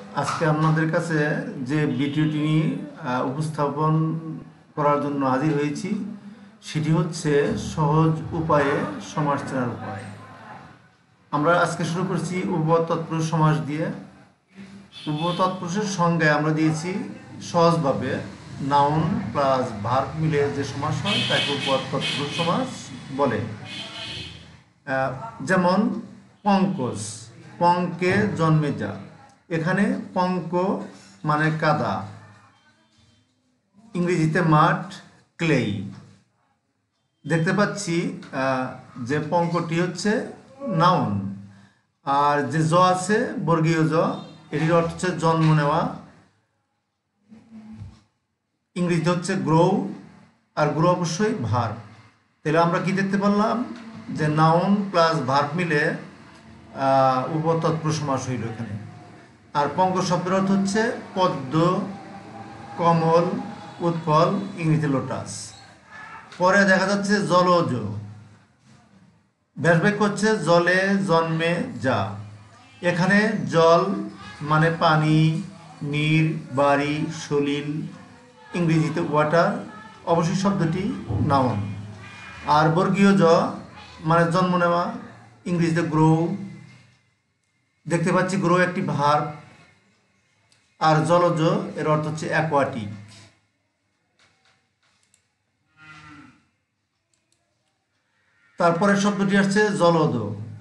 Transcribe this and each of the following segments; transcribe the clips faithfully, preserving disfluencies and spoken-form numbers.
আজকে আপনাদের কাছে যে ভিডিওটি নিয়ে আহ, উপস্থাপন করার জন্য হাজির হয়েছি সেটি হচ্ছে সহজ উপায়ে সমাস চেনার উপায়। আমরা আজকে শুরু করছি উভয় তৎপুরুষ সমাস দিয়ে। উভয় তৎপুরুষের সংজ্ঞায় আমরা দিয়েছি সহজভাবে নাউন প্লাস ভার্ব মিলে যে সমাস হয় তাকে উভয় তৎপুরুষ সমাস বলে। আহ, যেমন পঙ্কজ, পঙ্কে জন্মে যা। এখানে পঙ্ক মানে কাদা, ইংরেজিতে মাঠ, ক্লেই। দেখতে পাচ্ছি আহ, যে পঙ্কটি হচ্ছে নাউন, আর যে জ আছে বর্গীয় জ, এটির অর্থ হচ্ছে জন্ম নেওয়া, ইংরেজিতে হচ্ছে গ্রো, আর গ্রো অবশ্যই ভার্ব। তাহলে আমরা কি দেখতে পারলাম যে নাউন প্লাস ভার্ব মিলে উভয় তৎপুরুষ সমাস হইল এখানে। আর পঙ্ক শব্দের অর্থ হচ্ছে পদ্ম, কমল, উৎপল, ইংরেজিতে লোটাস। পরে দেখা যাচ্ছে জলজ, ব্যাসবাক্য হচ্ছে জলে জন্মে যা। এখানে জল মানে পানি, নীর, বাড়ি, সলিল, ইংরেজিতে ওয়াটার, অবশ্যই শব্দটি নাউন। আর বর্গীয় জ মানে জন্ম নেওয়া, ইংরেজিতে গ্রো। দেখতে পাচ্ছি গ্রো একটি ভার্ব। আর জলজ এর অর্থ হচ্ছে অ্যাকোয়াটিক। তারপরে শব্দটি আসছে জলদ,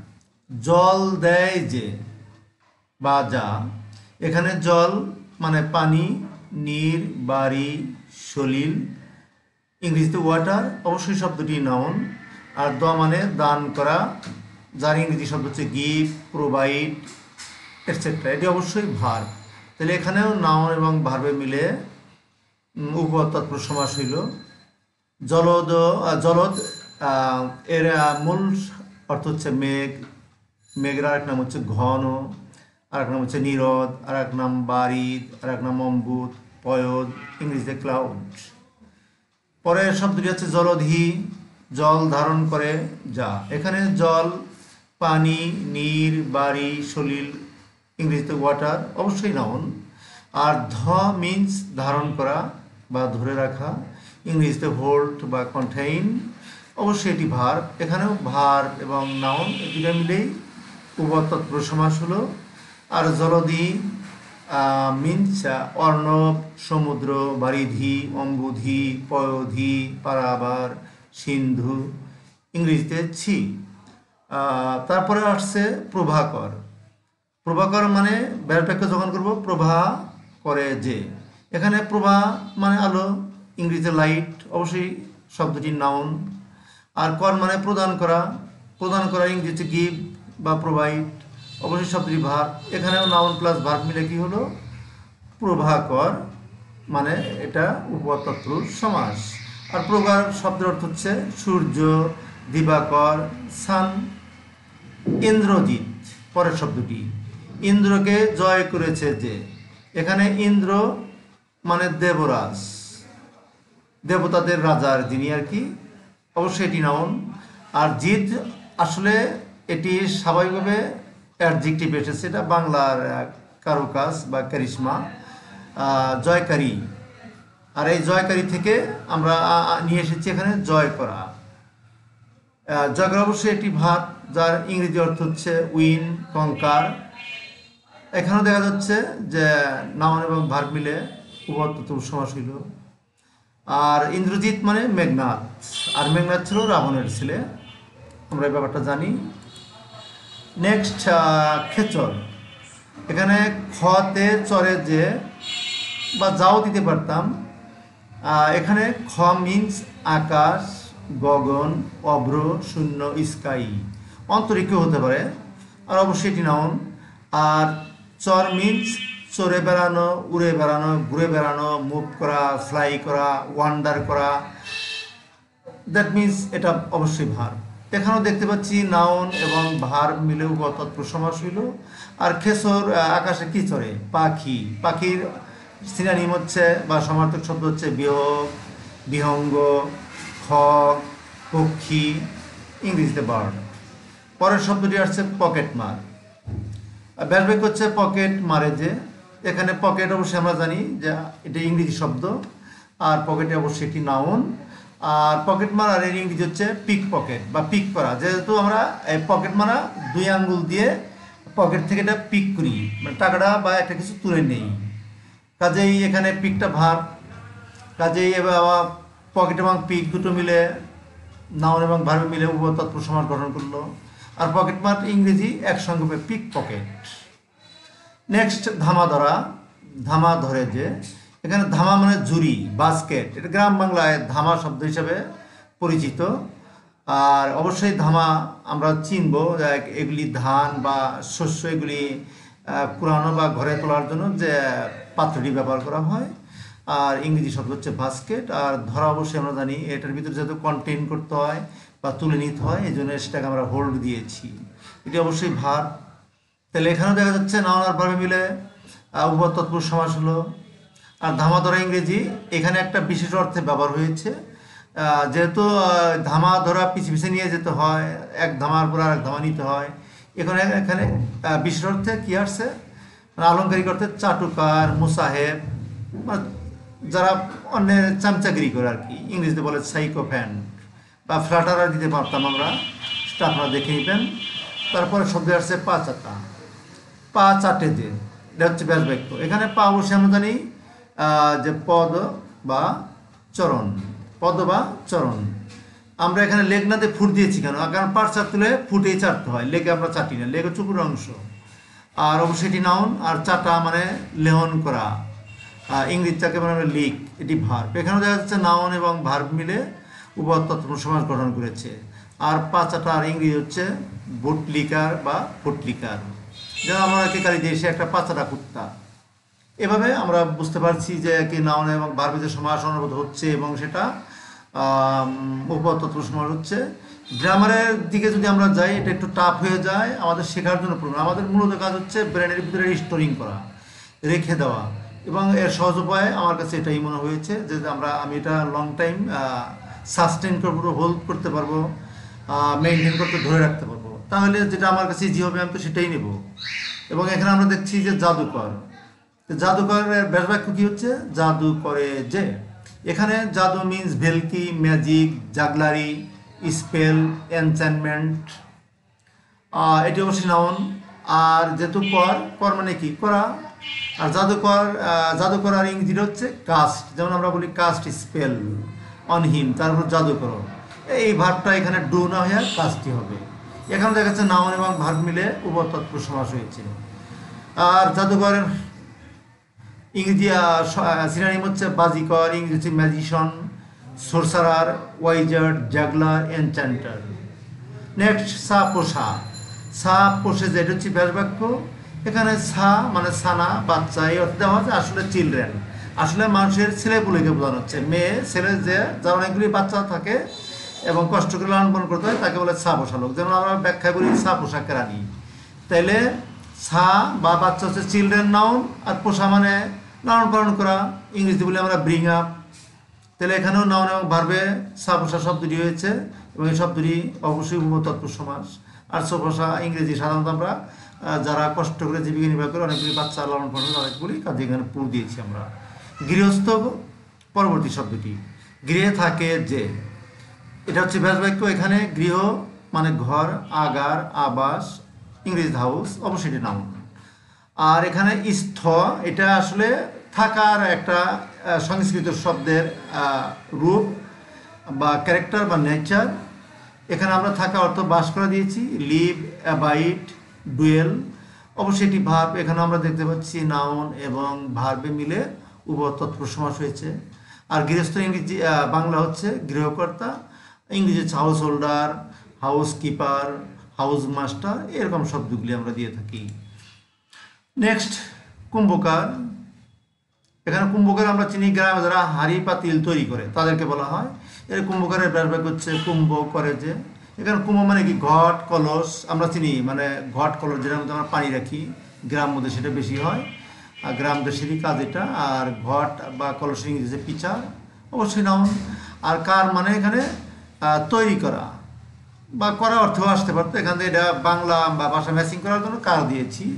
জল দেয় যে বা যা। এখানে জল মানে পানি, নীর, বাড়ি, সলিল, ইংরেজিতে ওয়াটার, অবশ্যই শব্দটি নাউন। আর দ মানে দান করা, যার ইংরেজি শব্দ হচ্ছে গিভ, প্রোভাইড, এটসেট্রা। এটি অবশ্যই ভার্ব। তাহলে এখানেও নাউন এবং ভার্বে মিলে উভয় তৎপুরুষ সমাস হইল। জলদ, জলদ এর মূল অর্থ হচ্ছে মেঘ, মেঘের আরেক নাম হচ্ছে ঘন, আরেক নাম হচ্ছে নীরদ, আর এক নাম বারিদ, আর এক নাম অম্বুত, পয়দ, ইংরেজিতে ক্লাউড। পরের শব্দটি হচ্ছে জলধি, জল ধারণ করে যা। এখানে জল পানি, নীর, বাড়ি, সলিল, ইংরেজিতে ওয়াটার, অবশ্যই নাউন। আর ধ মিন্স ধারণ করা বা ধরে রাখা, ইংরেজিতে হোল্ড বা কন্টেইন, অবশ্যই এটি ভার্ব। এখানেও ভার্ব এবং নাউন দুটো মিলেই উভয় তৎপুরুষ সমাস হলো। আর জলধি মিন্স অর্ণব, সমুদ্র, বারিধি, অম্বুধি, পয়োধি, পারাবার, সিন্ধু, ইংরেজিতে ছি। তারপরে আসছে প্রভাকর। প্রভাকর মানে ব্যাপারটাকে যখন করবো প্রভা করে যে। এখানে প্রভা মানে আলো, ইংরেজিতে লাইট, অবশ্যই শব্দটি নাউন। আর কর মানে প্রদান করা, প্রদান করা ইংরেজিতে গিভ বা প্রোভাইড, অবশ্যই শব্দটি ভার্ব। এখানেও নাউন প্লাস ভার্ব মিলে কি হলো প্রভাকর, মানে এটা উভয় তৎপুরুষ সমাস। আর প্রভার শব্দের অর্থ হচ্ছে সূর্য, দিবাকর, সান। ইন্দ্রজিৎ, পরের শব্দটি ইন্দ্রকে জয় করেছে যে। এখানে ইন্দ্র মানে দেবরাজ, দেবতাদের রাজার যিনি আর কি, অবশ্যই এটি নাউন। আর জিত আসলে এটি স্বাভাবিকভাবে অ্যাডজেক্টিভ এসেছে, এটা বাংলার কারুকাজ বা ক্যারিশমা, জয়কারী। আর এই জয়কারী থেকে আমরা নিয়ে এসেছি এখানে জয় করা। জয় করা অবশ্যই এটি ভার্ব, যার ইংরেজি অর্থ হচ্ছে উইন, কঙ্কার। এখানেও দেখা যাচ্ছে যে নাউন এবং ভার্ব মিলে উভয় তৎপুরুষ সমাস হইল। আর ইন্দ্রজিৎ মানে মেঘনাথ, আর মেঘনাথ ছিল রাবণের ছেলে, আমরা এই ব্যাপারটা জানি। নেক্সট খেচর। এখানে খতে চরে যে বা যাও দিতে পারতাম। এখানে খ মিন্স আকাশ, গগন, অভ্র, শূন্য, স্কাই, অন্তরিক্ষ হতে পারে, আর অবশ্যই এটি নাউন। আর চর মিন্স চড়ে বেড়ানো, উড়ে বেড়ানো, ঘুরে বেড়ানো, মুভ করা, ফ্লাই করা, ওয়ান্ডার করা, দ্যাট মিন্স এটা অবশ্যই ভার্ব। এখানেও দেখতে পাচ্ছি নাউন এবং ভার্ব মিলে উভয় তৎপুরুষ সমাস হইল। আর খেসর আকাশে কি চড়ে, পাখি, পাখির সিনোনিম হচ্ছে বা সমার্থক শব্দ হচ্ছে বিহগ, বিহঙ্গ, খগ, পক্ষী, ইংরেজিতে বার্ড। পরের শব্দটি আসছে পকেট মার। ব্যাসবাক্য হচ্ছে পকেট মারে যে। এখানে পকেট অবশ্যই আমরা জানি যে এটা ইংরেজি শব্দ, আর পকেটে অবশ্যই একটি নাউন। আর পকেট মারার এর ইংরেজি হচ্ছে পিক পকেট বা পিক করা। যেহেতু আমরা এই পকেট মারা দুই আঙ্গুল দিয়ে পকেট থেকে এটা পিক করি, মানে টাকাটা বা একটা কিছু তুলে নেই, কাজেই এখানে পিকটা ভার্ব। কাজেই এবার পকেট এবং পিক দুটো মিলে নাউন এবং ভার্বে মিলে উভয় তৎপুরুষ সমাস গঠন করলো। আর পকেট মার ইংরেজি একসঙ্গে পিক পকেট। নেক্সট ধামা ধরা। ধামা ধরে যে, এখানে ধামা মানে ঝুড়ি, বাস্কেট, এটা গ্রাম বাংলায় ধামা শব্দ হিসাবে পরিচিত। আর অবশ্যই ধামা আমরা চিনব, এগুলি ধান বা শস্য এগুলি কুড়ানো বা ঘরে তোলার জন্য যে পাত্রটি ব্যবহার করা হয়। আর ইংরেজি শব্দ হচ্ছে বাস্কেট। আর ধরা অবশ্যই আমরা জানি এটার ভিতরে যেহেতু কন্টেইন করতে হয় বা তুলে নিতে হয়, এই জন্য সেটাকে আমরা হোল্ড দিয়েছি। এটি অবশ্যই ভার। তাহলে এখানেও দেখা যাচ্ছে নাউন আর ভার্বে মিলে উভয় তৎপুরুষ সমাস হলো। আর ধামা ধরা ইংরেজি এখানে একটা বিশেষ অর্থে ব্যবহার হয়েছে, যেহেতু ধামা ধরা পিছিয়ে পিছিয়ে নিয়ে যেতে হয়, এক ধামার পর আর এক ধামা নিতে হয়। এখানে এখানে বিশেষ অর্থে কী আসছে, মানে আলংকারিক অর্থে চাটুকার, মুসাহেব, মানে যারা অন্যের চামচাগিরি করে আর কি, ইংরেজিতে বলে সাইকোফ্যান বা ফ্ল্যাটারার দিতে পারতাম আমরা, সেটা আপনারা দেখে নেবেন। তারপরে শব্দ আসছে পা চাটা, পা চাটে যে, এটা হচ্ছে ব্যাস বাক্য। এখানে পা অবশ্যই আমরা জানি যে পদ বা চরণ, পদ বা চরণ। আমরা এখানে লেগ নাতে ফুট দিয়েছি কেন, কারণ পাট চাট তুলে ফুটেই চাটতে হয়, লেগে আমরা চাটি না, লেগে চুপুর অংশ। আর অবশ্যই এটি নাউন, আর চাটা মানে লেহন করা, ইংরেজিটাকে মানে লিক, এটি ভার্ব। এখানেও দেখা যাচ্ছে নাউন এবং ভার্ব মিলে উভয় তৎপুরুষ সমাস গঠন করেছে। আর পাচাটা আর ইংরেজি হচ্ছে বুটলিকার বা ফুটলিকার, যেমন আমরা কে কালি দিয়ে সে একটা পাচাটা কুত্তা। এভাবে আমরা বুঝতে পারছি যে কি নাউন এবং ভার্বে যে সমাস অনুভূত হচ্ছে এবং সেটা উভয় তৎপুরুষ সমাস হচ্ছে। গ্রামারের দিকে যদি আমরা যাই, এটা একটু টাফ হয়ে যায় আমাদের শেখার জন্য। প্রবলেম, আমাদের মূলত কাজ হচ্ছে ব্রেনের ভিতরে রিস্টোরিং করা, রেখে দেওয়া, এবং এর সহজ উপায় আমার কাছে এটাই মনে হয়েছে যে আমরা আমি এটা লং টাইম সাস্টেন করবো, হোল্ড করতে পারবো, মেনটেন করতে, ধরে রাখতে পারবো। তাহলে যেটা আমার কাছে ইজি হবে আমি তো সেটাই নেব। এবং এখানে আমরা দেখছি যে জাদুকর, জাদুকরের ব্যাস বাক্য কী হচ্ছে, জাদু করে যে। এখানে জাদু মিন্স ভেলকি, ম্যাজিক, জাগলারি, স্পেল, এনচ্যান্টমেন্ট, এটি অবশ্যই নাউন। আর যেহেতু কর, কর মানে কি, করা। আর জাদুকর, জাদুকর আর ইংরেজিটা হচ্ছে কাস্ট, যেমন আমরা বলি কাস্ট স্পেল অন হিম, তারপর জাদুকর। এই ভার্বটা এখানে ডু না হয়ে কাস্টই হবে। এখানে দেখা যাচ্ছে নাউন এবং ভার্ব মিলে উভয় তৎপুরুষ সমাস হয়েছে। আর জাদুকরের ইংরেজি সিনোনিম হচ্ছে বাজিকর, ইংরেজি হচ্ছে magician, sorcerer, wizard, juggler, enchanter. Next সা পোষা, সা পোষে যে, এটা হচ্ছে ব্যাস বাক্য। এখানে সা মানে সানা, বাচ্চা, এই অর্থে দেওয়া হচ্ছে আসলে চিলড্রেন, আসলে মানুষের ছেলেপুলেকে বোঝানো হচ্ছে। মেয়ে ছেলে যে যার অনেকগুলি বাচ্চা থাকে এবং কষ্ট করে লালন পালন করতে হয় তাকে বলে সা পোষা লোক। যেমন আমরা ব্যাখ্যা করি সা পোষা কেরানি। তাইলে সা বা বাচ্চা হচ্ছে চিলড্রেন নাউন, আর পোষা মানে লালন পালন করা, ইংরেজি বলে আমরা ব্রিং আপ। তাহলে এখানেও নাউন এবং ভার্বে সা পোষা শব্দটি হয়েছে, এবং এই শব্দটি অবশ্যই উভয় তৎপুরুষ সমাস। আর সো পোষা ইংরেজি সাধারণত আমরা যারা কষ্ট করে জীবিকা নির্বাহ করে অনেকগুলি বাচ্চা লালন পালন করে অনেকগুলি কাজে এখানে পুর দিয়েছি আমরা। গৃহস্থ পরবর্তী শব্দটি, গৃহে থাকে যে, এটা হচ্ছে ব্যাস বাক্য। এখানে গৃহ মানে ঘর, আগার, আবাস, ইংরেজি হাউস, অবশ্যই এটি নাউন। আর এখানে স্থ, এটা আসলে থাকার একটা সংস্কৃত শব্দের রূপ বা ক্যারেক্টার বা নেচার। এখানে আমরা থাকা অর্থ বাস করা দিয়েছি, লিভ, অ্যাবাইড, ডুয়েল, অবশ্যই এটি ভার্ব। এখানে আমরা দেখতে পাচ্ছি নাউন এবং ভার্বে মিলে উভয় তৎপুরুষ সমাস হয়েছে। আর গৃহস্থ ইংরেজি বাংলা হচ্ছে গৃহকর্তা, ইংরেজি হচ্ছে householder, housekeeper, housemaster, এরকম শব্দগুলি আমরা দিয়ে থাকি। নেক্সট কুম্ভকার। এখানে কুম্ভকার আমরা চিনি গ্রামে যারা হাঁড়ি পাতিল তৈরি করে তাদেরকে বলা হয়। এর কুম্ভকারের ব্যাস বাক্য হচ্ছে কুম্ভ করে যে। এখানে কুম্ভ মানে কি, ঘট, কলস, আমরা চিনি মানে ঘট কলস যেটার মধ্যে আমরা পানি রাখি, গ্রাম মধ্যে সেটা বেশি হয়, আর গ্রাম দেশেরই কাজ এটা। আর ঘট বা কলস ইংরেজিতে পিচার, অবশ্যই নাউন। আর কার মানে এখানে তৈরি করা বা করা অর্থ আসতে পারতো, এখান থেকে এটা বাংলা বা ভাষা ম্যাচিং করার জন্য কার দিয়েছি।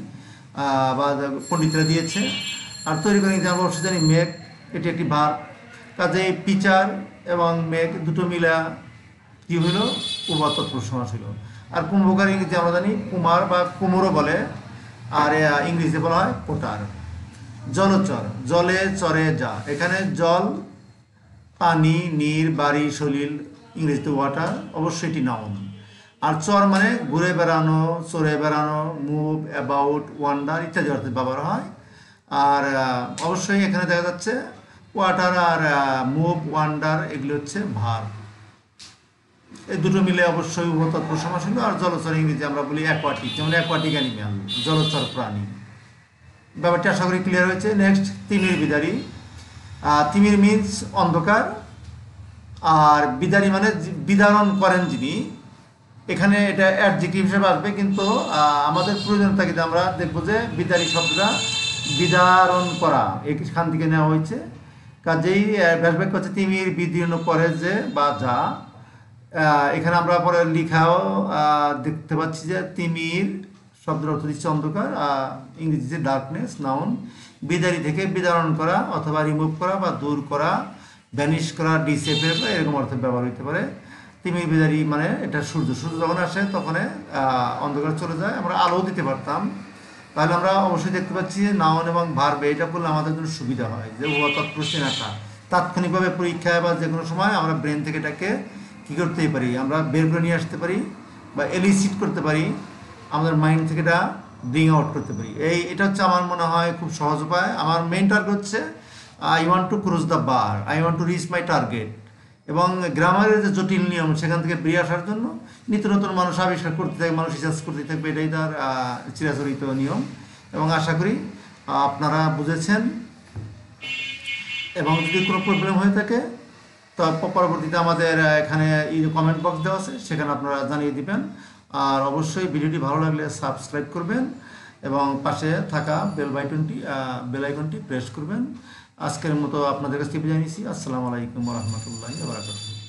আহ, বা পণ্ডিতরা দিয়েছে। আর তৈরি করে নিতে আমরা অবশ্যই জানি মেঘ, এটি একটি ভার, কাজে পিচার এবং মেঘ দুটো মিলা কি হইল, উভয় তৎপুরুষ সমাস হইল। আর কুম্ভকার ইংরেজি আমরা জানি কুমার বা কুমোরও বলে, আর আহ, ইংরেজিতে বলা হয় পোটার। জলচর, জলে চরে যা, এখানে জল পানি, নীর, বাড়ি, সলিল, ইংরেজিতে ওয়াটার, অবশ্যই এটি নাউন। আর চর মানে ঘুরে বেড়ানো, চড়ে বেড়ানো, মুভ, অ্যাবাউট, ওয়ান্ডার ইত্যাদি অর্থে ব্যবহার হয়। আর আহ, অবশ্যই এখানে দেখা যাচ্ছে ওয়াটার আর মুভ, ওয়ান্ডার এগুলো হচ্ছে ভার। এই দুটো মিলে অবশ্যই উভয় তৎপুরুষ সমাস হলো। আর জলচর ইংরেজি আমরা বলি অ্যাকোয়াটিক, যেমন অ্যাকোয়াটিক অ্যানিম্যাল, জলচর প্রাণী। ব্যাপারটি আশা করি ক্লিয়ার হয়েছে। নেক্সট, তিমির বিদারি। আহ, তিমির মিন্স অন্ধকার, আর বিদারি মানে যে- বিদারণ করেন যিনি। এখানে এটা অ্যাডজেক্টিভ হিসেবে আসবে, কিন্তু আহ, আমাদের প্রয়োজনীয়তাকে আমরা দেখবো যে বিদারি শব্দটা বিদারণ করা এখান থেকে নেওয়া হয়েছে। কাজেই ব্যাসবাক্য হচ্ছে তিমির বিদীর্ণ করে যে বা যা। আহ, এখানে আমরা পরে লিখাও আহ, দেখতে পাচ্ছি যে তিমির শব্দের অর্থ দিচ্ছে অন্ধকার, ইংরেজিতে ডার্কনেস, নাউন। বিদারি থেকে বিদারণ করা অথবা রিমুভ করা বা দূর করা, ভ্যানিশ করা, ডিসেপের এরকম অর্থে ব্যবহার হতে পারে। তিমির বিদারি মানে এটা সূর্য, সূর্য যখন আসে তখন আহ, অন্ধকার চলে যায়, আমরা আলো দিতে পারতাম। তাহলে আমরা অবশ্যই দেখতে পাচ্ছি যে নাউন এবং ভার্ব এটা করলে আমাদের জন্য সুবিধা হয়, যে উভয় তৎপুরুষ চেনাটা তাৎক্ষণিকভাবে পরীক্ষায় বা যে কোনো সময় আমরা ব্রেন থেকে এটাকে কী করতেই পারি, আমরা বের করে নিয়ে আসতে পারি বা এলিসিট করতে পারি, আমাদের মাইন্ড থেকে এটা ব্রিং আউট করতে পারি। এই এটা হচ্ছে আমার মনে হয় খুব সহজ উপায়। আমার মেইন টার্গেট হচ্ছে I want to cross the bar, I want to reach my target. এবং গ্রামারের যে জটিল নিয়ম সেখান থেকে বেরিয়ে আসার জন্য নিত্য নতুন মানুষ আবিষ্কার করতে থাকবে, মানুষ রিসার্চ করতে থাকবে, এটাই তার আহ, চিরাচরিত নিয়ম। এবং আশা করি আহ, আপনারা বুঝেছেন। এবং যদি কোনো প্রবলেম হয়ে থাকে তো পরবর্তীতে আমাদের আহ, এখানে কমেন্ট বক্স দেওয়া আছে, সেখানে আপনারা জানিয়ে দিবেন। আর অবশ্যই ভিডিওটি ভালো লাগলে সাবস্ক্রাইব করবেন এবং পাশে থাকা বেল বাটনটি বেল আইকনটি প্রেস করবেন। আজকের মতো আপনাদের কাছ থেকে বিদায় নিচ্ছি। আসসালামু আলাইকুম ওয়া রাহমাতুল্লাহি ওয়া বারাকাতুহু।